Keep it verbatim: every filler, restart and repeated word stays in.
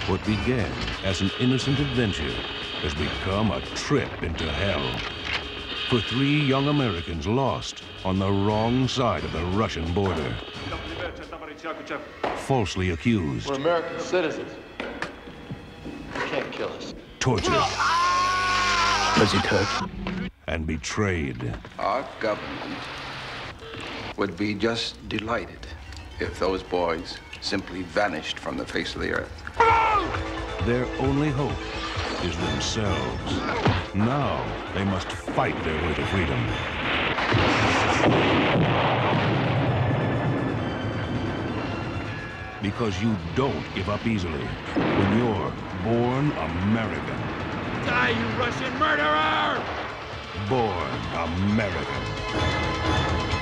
What began as an innocent adventure has become a trip into hell. For three young Americans lost on the wrong side of the Russian border. Falsely accused. We're American citizens. You can't kill us. Tortured. Was he Turk? And betrayed. Our government would be just delighted if those boys simply vanished from the face of the earth. Their only hope is themselves. Now they must fight their way to freedom. Because you don't give up easily when you're born American. Die, you Russian murderer! Born American.